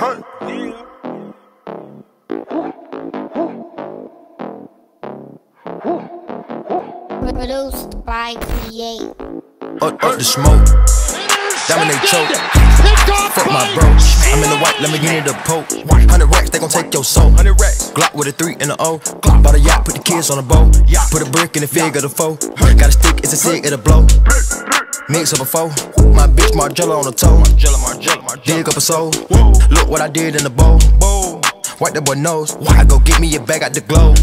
Produced by Create. Up the smoke, dominate choke. Fuck my bro, I'm in the white, let me get it a poke. 100 racks, they gon' take your soul. 100 racks, Glock with a 3 and a O. Bought a yacht, put the kids on a boat. Put a brick in the fig of the foe. Got a stick, it's a cig, it'll blow. Mix up a foe, my bitch Margiela on the toe. Dig up a soul, look what I did in the bowl. Wipe that boy nose, I go get me a bag out the globe.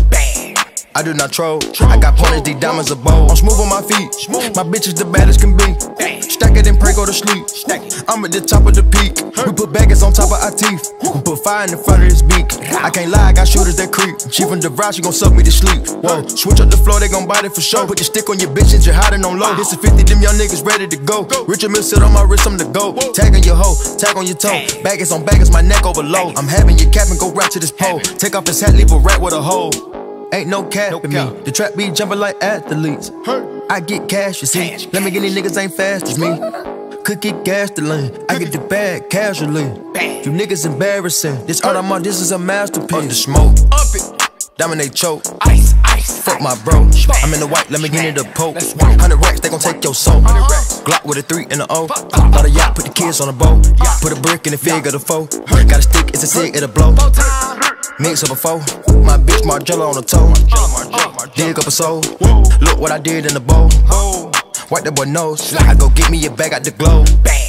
I do not troll, I got pointers, these diamonds a bowl. I'm smooth on my feet, my bitch is the baddest can be. Stack it and pray, go to sleep. I'm at the top of the peak. We put baggage on top of our teeth. We put fire in the front of his beak. I can't lie, I got shooters that creep. She from the ride, she gon' suck me to sleep. Whoa, switch up the floor, they gon' bite it for sure. Put your stick on your bitch and you're hiding on low. This is 50, them young niggas ready to go. Richard Mill sit on my wrist, I'm the go. Tag on your hoe, tag on your toe. Baggage on baggage, my neck overload. I'm having your cap and go right to this pole. Take off his hat, leave a rat with a hole. Ain't no cap in me. The trap be jumping like athletes. I get cash, you see. Let me get these niggas ain't fast as me. Could get gas to lean. I get the bag casually. You niggas embarrassing. This art I'm on, this is a masterpiece. Up the smoke, dominate choke. Fuck my bro, I'm in the white, let me get it a poke. 100 racks, they gon' take your soul. Glock with a 3 and a O. Bought a yacht, put the kids on a boat. Put a brick in the fig of the foe. Got a stick, it's a cig, it'll blow. Mix up a foe, my bitch Margiela on the toe. Dig up a soul, look what I did in the bowl. Wipe that boy nose, I go get me a bag out the globe.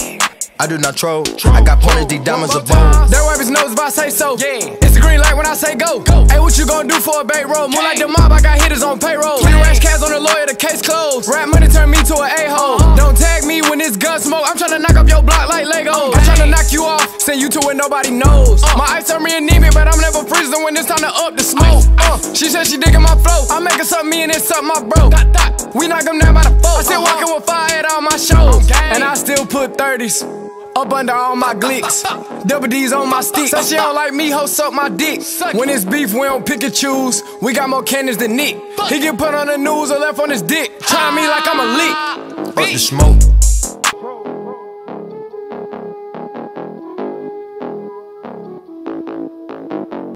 I do not troll, I got pointers, these diamonds a bowl. That wipe his nose if I say so. It's the green light when I say go. Hey, what you gon' do for a bait roll? More like the mob, I got hitters on payroll. 3 rash cats on the lawyer, the case closed. Rap money turn me to an a-hole. Don't tag me when it's gun smoke. I'm tryna knock up your block like Legos. I'm tryna knock you off, send you to where nobody knows. My ice turn me anemic, but I'm never freezing when it's time to up the smoke. She said she digging my flow. I'm making something me and it's something my bro. We knock them down by the four. I still walking with fire at all my shows. And I still put 30s up under all my glicks. Double D's on my stick. Said she don't like me, ho, suck my dick. When it's beef, we don't pick and choose. We got more cannons than Nick. He get put on the news or left on his dick. Trying me like I'm a lick. Up the smoke,